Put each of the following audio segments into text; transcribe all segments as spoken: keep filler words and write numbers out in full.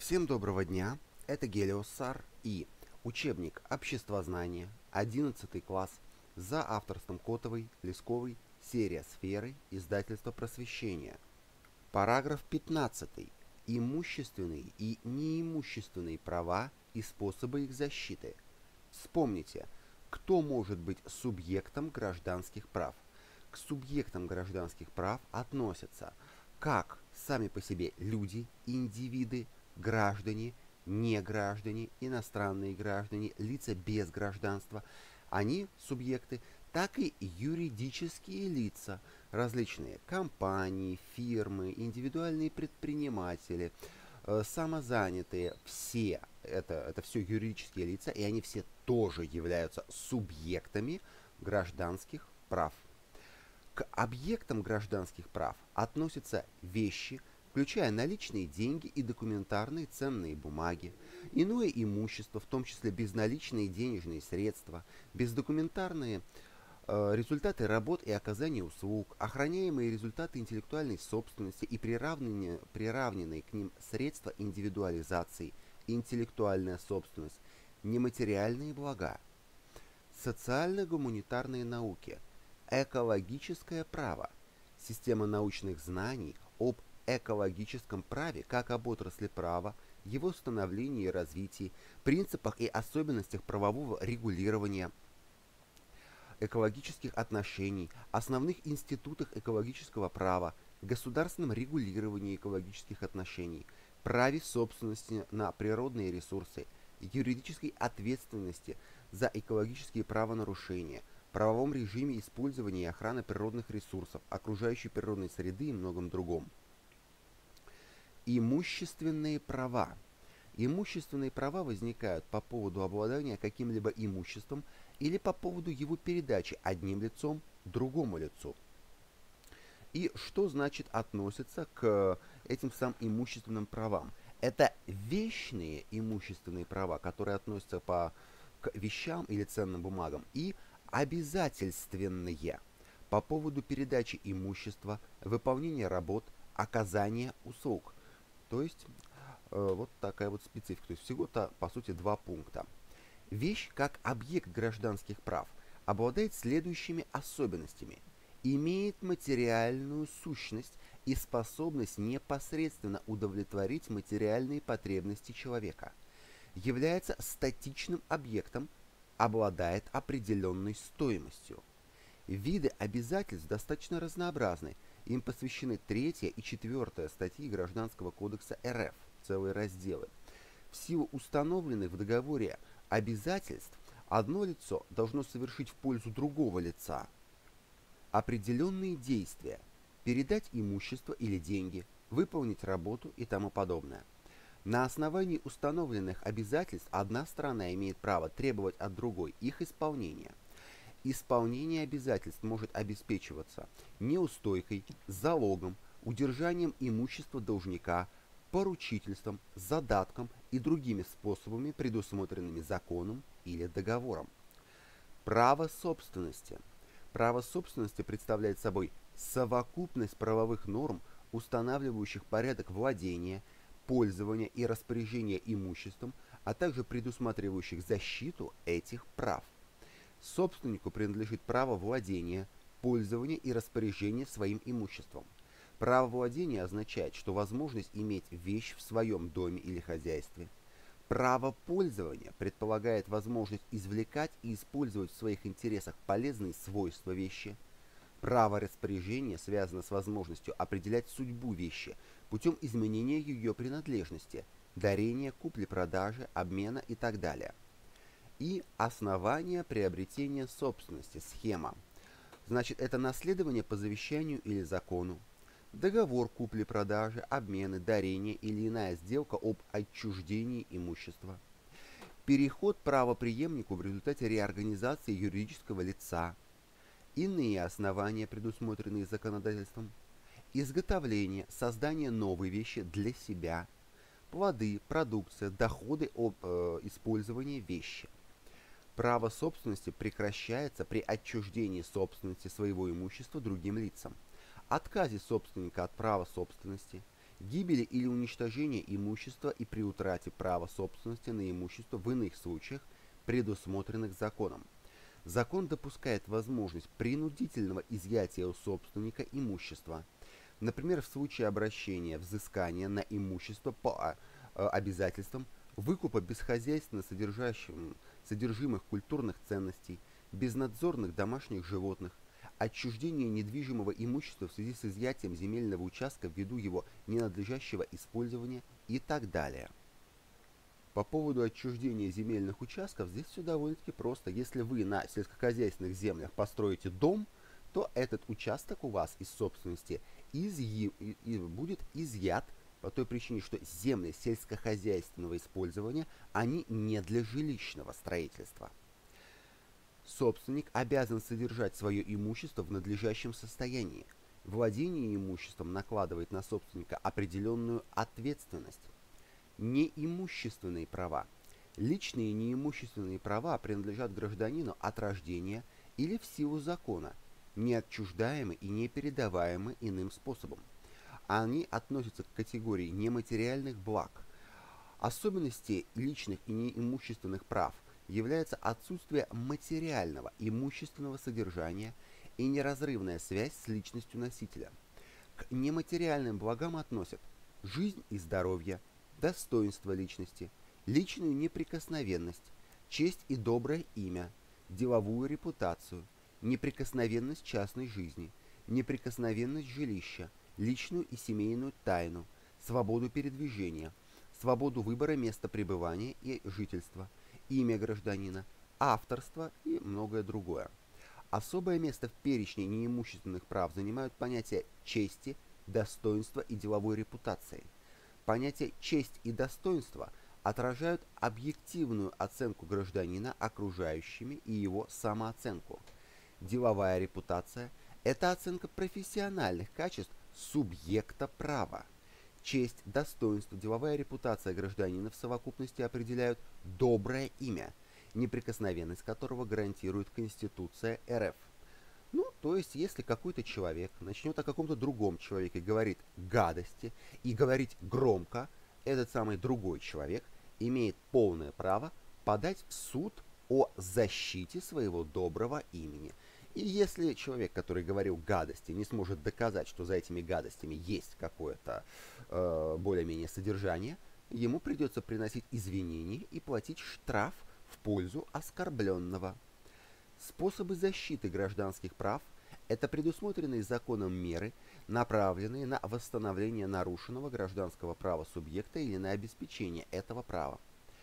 Всем доброго дня, это Гелиоссар и учебник обществознания, одиннадцатый класс, за авторством Котовой, Лесковой, серия «Сферы», издательство «Просвещение». Параграф пятнадцатый. Имущественные и неимущественные права и способы их защиты. Вспомните, кто может быть субъектом гражданских прав. К субъектам гражданских прав относятся как сами по себе люди, индивиды, граждане, неграждане, иностранные граждане, лица без гражданства, они субъекты, так и юридические лица, различные компании, фирмы, индивидуальные предприниматели, э, самозанятые, все, это, это все юридические лица, и они все тоже являются субъектами гражданских прав. К объектам гражданских прав относятся вещи, включая наличные деньги и документарные ценные бумаги, иное имущество, в том числе безналичные денежные средства, бездокументарные э, результаты работ и оказания услуг, охраняемые результаты интеллектуальной собственности и приравненные, приравненные к ним средства индивидуализации, интеллектуальная собственность, нематериальные блага, социально-гуманитарные науки, экологическое право, система научных знаний об экологическом праве как об отрасли права, его становлении и развитии, принципах и особенностях правового регулирования экологических отношений, основных институтах экологического права, государственном регулировании экологических отношений, праве собственности на природные ресурсы, юридической ответственности за экологические правонарушения, правовом режиме использования и охраны природных ресурсов, окружающей природной среды и многом другом. Имущественные права. Имущественные права возникают по поводу обладания каким-либо имуществом или по поводу его передачи одним лицом другому лицу. И что значит относится к этим самым имущественным правам? Это вечные имущественные права, которые относятся по, к вещам или ценным бумагам, и обязательственные по поводу передачи имущества, выполнения работ, оказания услуг. То есть, э, вот такая вот специфика. То есть, всего-то, по сути, два пункта. Вещь, как объект гражданских прав, обладает следующими особенностями. Имеет материальную сущность и способность непосредственно удовлетворить материальные потребности человека. Является статичным объектом, обладает определенной стоимостью. Виды обязательств достаточно разнообразны. Им посвящены третья и четвертая статьи Гражданского кодекса эр эф, целые разделы. В силу установленных в договоре обязательств, одно лицо должно совершить в пользу другого лица определенные действия, передать имущество или деньги, выполнить работу и тому подобное. На основании установленных обязательств одна сторона имеет право требовать от другой их исполнения. Исполнение обязательств может обеспечиваться неустойкой, залогом, удержанием имущества должника, поручительством, задатком и другими способами, предусмотренными законом или договором. Право собственности. Право собственности представляет собой совокупность правовых норм, устанавливающих порядок владения, пользования и распоряжения имуществом, а также предусматривающих защиту этих прав. Собственнику принадлежит право владения, пользования и распоряжения своим имуществом. Право владения означает, что возможность иметь вещь в своем доме или хозяйстве. Право пользования предполагает возможность извлекать и использовать в своих интересах полезные свойства вещи. Право распоряжения связано с возможностью определять судьбу вещи путем изменения ее принадлежности, дарения, купли-продажи, обмена и так далее. И основания приобретения собственности, схема. Значит, это наследование по завещанию или закону, договор купли-продажи, обмены, дарения или иная сделка об отчуждении имущества, переход правопреемнику в результате реорганизации юридического лица, иные основания, предусмотренные законодательством, изготовление, создание новой вещи для себя, плоды, продукция, доходы об э, использовании вещи. Право собственности прекращается при отчуждении собственности своего имущества другим лицам, отказе собственника от права собственности, гибели или уничтожения имущества и при утрате права собственности на имущество в иных случаях, предусмотренных законом. Закон допускает возможность принудительного изъятия у собственника имущества. Например, в случае обращения взыскания на имущество по обязательствам, выкупа безхозяйственно содержащим, содержимых культурных ценностей, безнадзорных домашних животных, отчуждения недвижимого имущества в связи с изъятием земельного участка ввиду его ненадлежащего использования и так далее. По поводу отчуждения земельных участков здесь все довольно-таки просто. Если вы на сельскохозяйственных землях построите дом, то этот участок у вас из собственности изъ... и будет изъят по той причине, что земли сельскохозяйственного использования, они не для жилищного строительства. Собственник обязан содержать свое имущество в надлежащем состоянии. Владение имуществом накладывает на собственника определенную ответственность. Неимущественные права. Личные неимущественные права принадлежат гражданину от рождения или в силу закона, не отчуждаемы и не передаваемы иным способом. Они относятся к категории нематериальных благ. Особенности личных и неимущественных прав является отсутствие материального имущественного содержания и неразрывная связь с личностью носителя. К нематериальным благам относят жизнь и здоровье, достоинство личности, личную неприкосновенность, честь и доброе имя, деловую репутацию, неприкосновенность частной жизни, неприкосновенность жилища, личную и семейную тайну, свободу передвижения, свободу выбора места пребывания и жительства, имя гражданина, авторство и многое другое. Особое место в перечне неимущественных прав занимают понятия чести, достоинства и деловой репутации. Понятия честь и достоинство отражают объективную оценку гражданина окружающими и его самооценку. Деловая репутация – это оценка профессиональных качеств субъекта права. Честь, достоинство, деловая репутация гражданина в совокупности определяют доброе имя, неприкосновенность которого гарантирует Конституция эр эф. Ну, то есть, если какой-то человек начнет о каком-то другом человеке говорить гадости и говорить громко, этот самый другой человек имеет полное право подать в суд о защите своего доброго имени. И если человек, который говорил гадости, не сможет доказать, что за этими гадостями есть какое-то э, более-менее содержание, ему придется приносить извинения и платить штраф в пользу оскорбленного. Способы защиты гражданских прав – это предусмотренные законом меры, направленные на восстановление нарушенного гражданского права субъекта или на обеспечение этого права.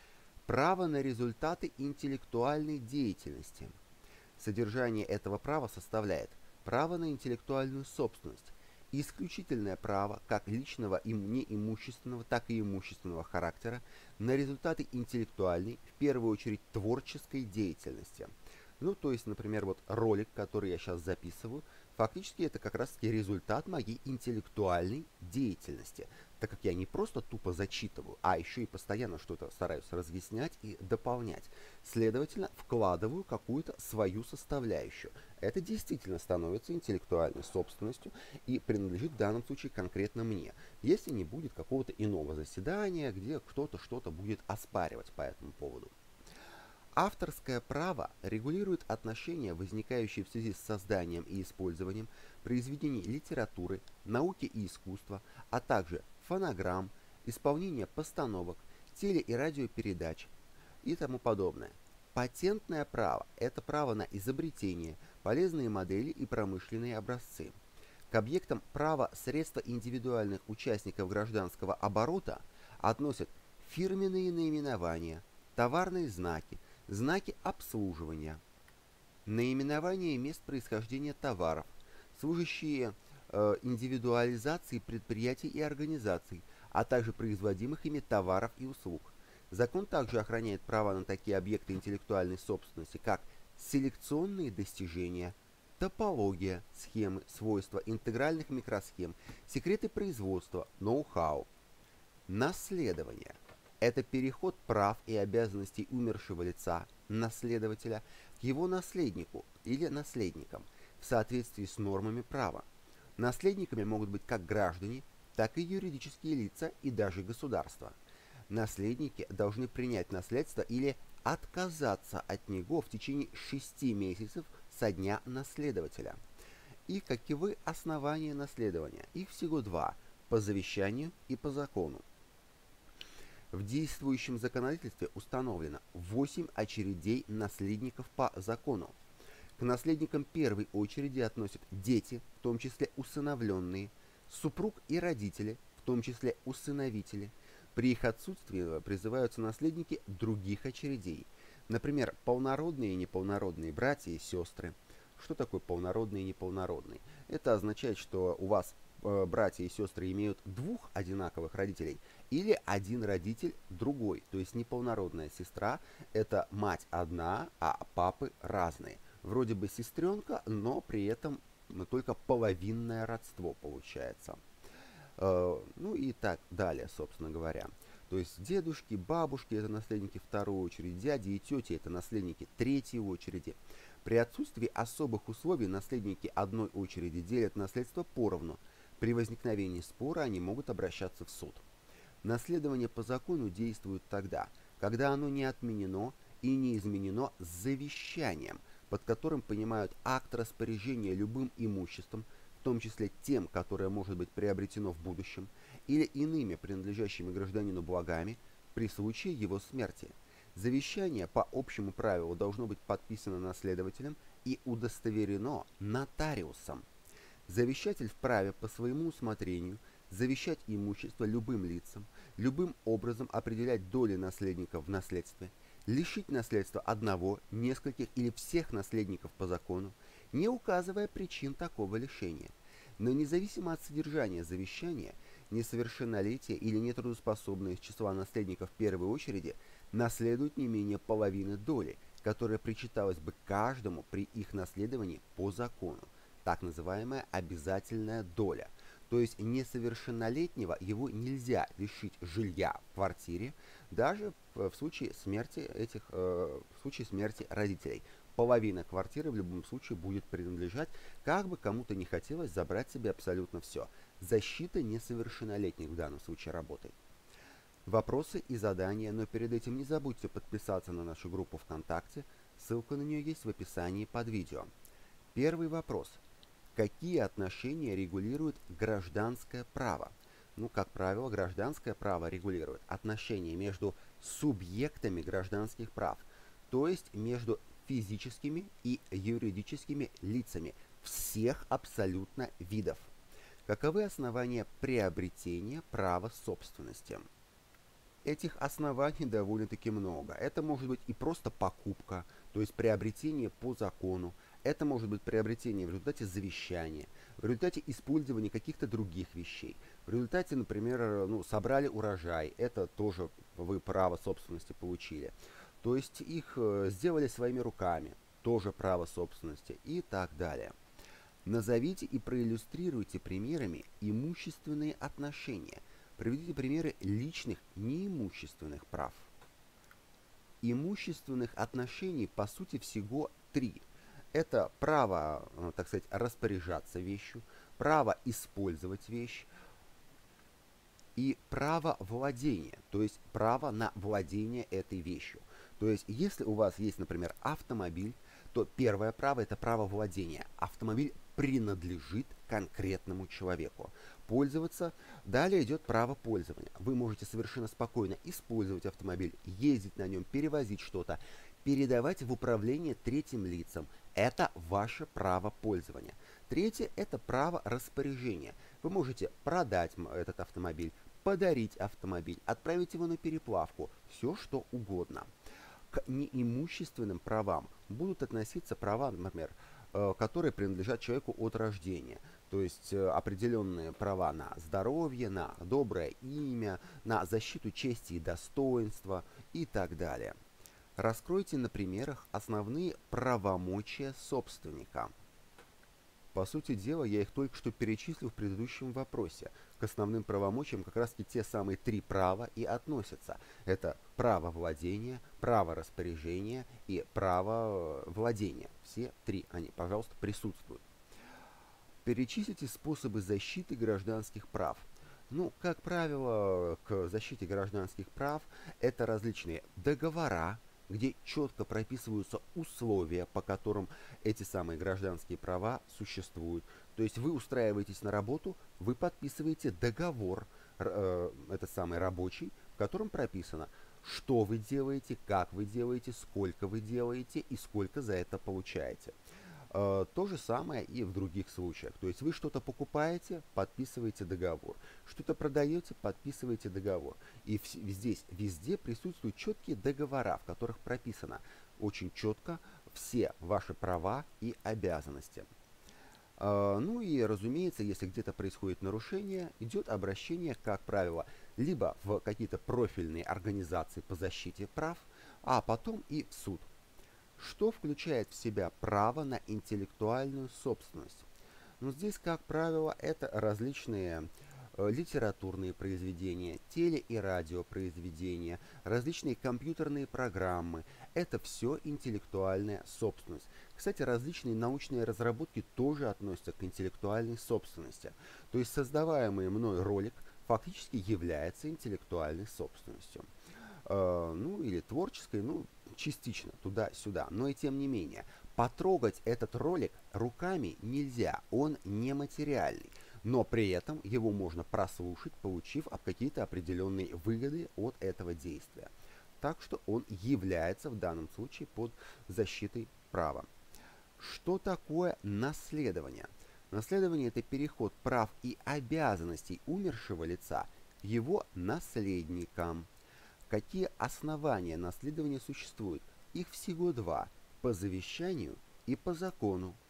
Право на результаты интеллектуальной деятельности. Содержание этого права составляет право на интеллектуальную собственность, исключительное право как личного и неимущественного, так и имущественного характера на результаты интеллектуальной, в первую очередь творческой деятельности. Ну, то есть, например, вот ролик, который я сейчас записываю, фактически это как раз-таки результат моей интеллектуальной деятельности, так как я не просто тупо зачитываю, а еще и постоянно что-то стараюсь разъяснять и дополнять. Следовательно, вкладываю какую-то свою составляющую. Это действительно становится интеллектуальной собственностью и принадлежит в данном случае конкретно мне, если не будет какого-то иного заседания, где кто-то что-то будет оспаривать по этому поводу. Авторское право регулирует отношения, возникающие в связи с созданием и использованием произведений литературы, науки и искусства, а также фонограмм, исполнение постановок, теле- и радиопередач и тому подобное. Патентное право – это право на изобретение, полезные модели и промышленные образцы. К объектам права средства индивидуальных участников гражданского оборота относят фирменные наименования, товарные знаки, знаки обслуживания, наименования мест происхождения товаров, служащие э, индивидуализации предприятий и организаций, а также производимых ими товаров и услуг. Закон также охраняет права на такие объекты интеллектуальной собственности, как селекционные достижения, топология, схемы, свойства интегральных микросхем, секреты производства, ноу-хау. Наследование – это переход прав и обязанностей умершего лица, наследователя, к его наследнику или наследникам в соответствии с нормами права. Наследниками могут быть как граждане, так и юридические лица и даже государства. Наследники должны принять наследство или отказаться от него в течение шести месяцев со дня наследователя. И каковы основания наследования? Их всего два – по завещанию и по закону. В действующем законодательстве установлено восемь очередей наследников по закону. К наследникам первой очереди относят дети, в том числе усыновленные, супруг и родители, в том числе усыновители. При их отсутствии призываются наследники других очередей, например, полнородные и неполнородные братья и сестры. Что такое полнородный и неполнородный? Это означает, что у вас э, братья и сестры имеют двух одинаковых родителей или один родитель другой. То есть неполнородная сестра – это мать одна, а папы разные. Вроде бы сестренка, но при этом только половинное родство получается. Э, ну и так далее, собственно говоря. То есть дедушки, бабушки – это наследники второй очереди, дяди и тети – это наследники третьей очереди. При отсутствии особых условий наследники одной очереди делят наследство поровну. При возникновении спора они могут обращаться в суд. Наследование по закону действует тогда, когда оно не отменено и не изменено завещанием, под которым понимают акт распоряжения любым имуществом, в том числе тем, которое может быть приобретено в будущем, или иными принадлежащими гражданину благами при случае его смерти. Завещание по общему правилу должно быть подписано наследователем и удостоверено нотариусом. Завещатель вправе по своему усмотрению завещать имущество любым лицам, любым образом определять доли наследников в наследстве, лишить наследства одного, нескольких или всех наследников по закону, не указывая причин такого лишения. Но независимо от содержания завещания, несовершеннолетие или нетрудоспособные из числа наследников первой очереди наследуют не менее половины доли, которая причиталась бы каждому при их наследовании по закону, так называемая обязательная доля. То есть несовершеннолетнего его нельзя лишить жилья в квартире, даже в случае смерти этих, э, в случае смерти родителей. Половина квартиры в любом случае будет принадлежать, как бы кому-то не хотелось забрать себе абсолютно все. Защита несовершеннолетних в данном случае работает. Вопросы и задания, но перед этим не забудьте подписаться на нашу группу ВКонтакте, ссылка на нее есть в описании под видео. Первый вопрос. Какие отношения регулирует гражданское право? Ну, как правило, гражданское право регулирует отношения между субъектами гражданских прав, то есть между физическими и юридическими лицами всех абсолютно видов. Каковы основания приобретения права собственности? Этих оснований довольно-таки много. Это может быть и просто покупка, то есть приобретение по закону. Это может быть приобретение в результате завещания, в результате использования каких-то других вещей. В результате, например, ну, собрали урожай, это тоже вы право собственности получили. То есть их э, сделали своими руками, тоже право собственности и так далее. Назовите и проиллюстрируйте примерами имущественные отношения. Приведите примеры личных неимущественных прав. Имущественных отношений по сути всего три. Это право, так сказать, распоряжаться вещью, право использовать вещь и право владения, то есть право на владение этой вещью. То есть, если у вас есть, например, автомобиль, то первое право – это право владения. Автомобиль принадлежит конкретному человеку. Пользоваться. Далее идет право пользования. Вы можете совершенно спокойно использовать автомобиль, ездить на нем, перевозить что-то, передавать в управление третьим лицам. Это ваше право пользования. Третье – это право распоряжения. Вы можете продать этот автомобиль, подарить автомобиль, отправить его на переплавку, все что угодно. К неимущественным правам будут относиться права, например, которые принадлежат человеку от рождения. То есть определенные права на здоровье, на доброе имя, на защиту чести и достоинства и так далее. Раскройте на примерах основные правомочия собственника. По сути дела, я их только что перечислил в предыдущем вопросе. К основным правомочиям как раз и те самые три права и относятся. Это право владения, право распоряжения и право владения. Все три они, пожалуйста, присутствуют. Перечислите способы защиты гражданских прав. Ну, как правило, к защите гражданских прав это различные договора, где четко прописываются условия, по которым эти самые гражданские права существуют. То есть вы устраиваетесь на работу, вы подписываете договор, э, это самый рабочий, в котором прописано, что вы делаете, как вы делаете, сколько вы делаете и сколько за это получаете. Э, То же самое и в других случаях. То есть вы что-то покупаете, подписываете договор. Что-то продаете, подписываете договор. И вс- здесь везде присутствуют четкие договора, в которых прописано очень четко все ваши права и обязанности. А, Ну и, разумеется, если где-то происходит нарушение, идет обращение, как правило, либо в какие-то профильные организации по защите прав, а потом и в суд. Что включает в себя право на интеллектуальную собственность? Ну, здесь, как правило, это различные э, литературные произведения, теле- и радиопроизведения, различные компьютерные программы. Это все интеллектуальная собственность. Кстати, различные научные разработки тоже относятся к интеллектуальной собственности. То есть создаваемый мной ролик фактически является интеллектуальной собственностью. Э, ну или творческой, ну частично туда-сюда, но и тем не менее. Потрогать этот ролик руками нельзя, он нематериальный, но при этом его можно прослушать, получив какие-то определенные выгоды от этого действия. Так что он является в данном случае под защитой права. Что такое наследование? Наследование – это переход прав и обязанностей умершего лица к его наследникам. Какие основания наследования существуют? Их всего два – по завещанию и по закону.